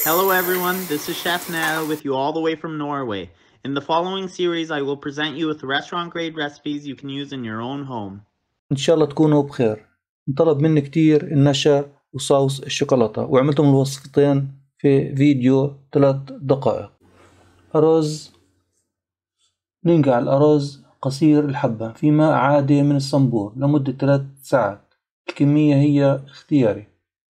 Hello everyone, this is Chef Nao with you all the way from Norway. In the following series I will present you with restaurant grade recipes you can use in your own home. إن شاء الله تكونوا بخير. انطلب مني كتير النشا وصوص الشوكولاتة وعملتهم الوصفتين في فيديو 3 دقائق. أرز، ننقع الأرز قصير الحبة في ماء عادي من الصنبور لمدة 3 ساعات. الكمية هي اختياري.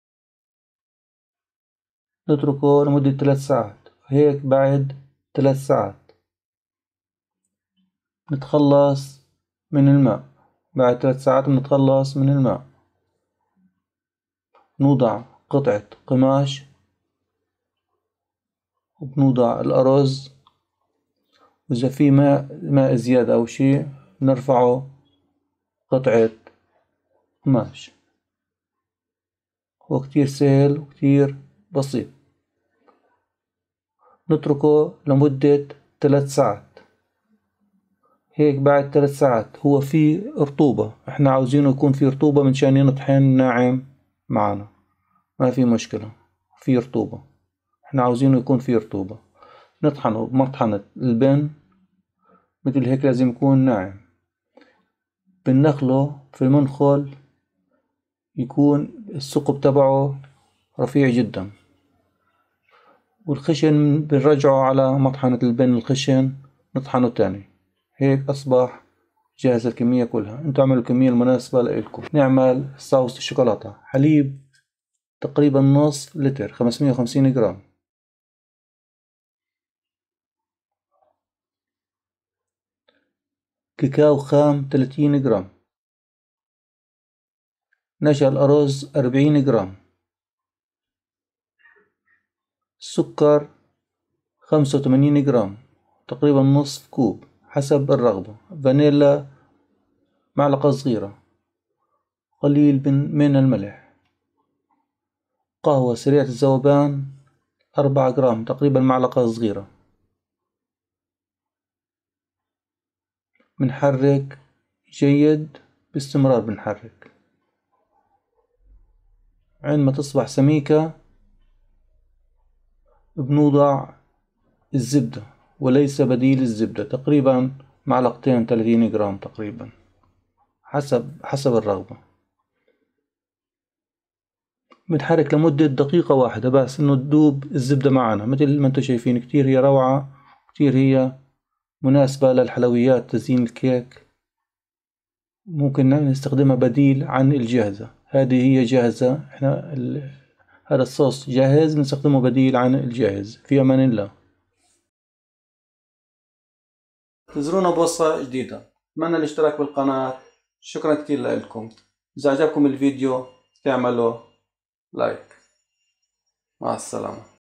نتركه لمدة 3 ساعات. هيك بعد 3 ساعات نتخلص من الماء. بعد 3 ساعات نتخلص من الماء. نوضع قطعة قماش وبنوضع الأرز، وإذا في ماء زيادة أو شي نرفعه قطعة قماش. هو كتير سهل وكتير بسيط. نتركه لمدة 3 ساعات. هيك بعد 3 ساعات هو فيه رطوبة، احنا عاوزينه يكون فيه رطوبة منشان ينطحن ناعم معنا، ما في مشكلة، فيه رطوبة، احنا عاوزينه يكون فيه رطوبة. نطحنه بمطحنة البن مثل هيك، لازم يكون ناعم. بنخله في المنخل يكون الثقب تبعه رفيع جدا، والخشن بنرجعه على مطحنة البن الخشن نطحنه تاني. هيك أصبح جاهز الكمية كلها. انتوا اعملوا الكمية المناسبة لإلكم. نعمل صوص الشوكولاتة. حليب تقريبا نصف لتر 550 جرام، كاكاو خام 30 جرام، نشا الأرز 40 جرام، سكر 85 جرام تقريبا نصف كوب حسب الرغبة، فانيلا معلقة صغيرة، قليل من الملح، قهوة سريعة الذوبان 4 جرام تقريبا معلقة صغيرة. بنحرك جيد باستمرار، بنحرك عندما تصبح سميكة. بنوضع الزبدة وليس بديل الزبدة، تقريبا معلقتين 30 جرام تقريبا حسب الرغبة. بنحرك لمدة دقيقة واحدة بس انه تذوب الزبدة معنا. مثل ما انتم شايفين كتير هي روعة، كتير هي مناسبة للحلويات، تزيين الكيك. ممكن نستخدمها بديل عن الجاهزة. هذه هي جاهزة، احنا هذا الصوص جاهز، نستخدمه بديل عن الجاهز. في امان الله. انتظرونا بوصفة جديدة. اتمنى الاشتراك بالقناة. شكرا كتير لكم. اذا عجبكم الفيديو تعملوا لايك. مع السلامة.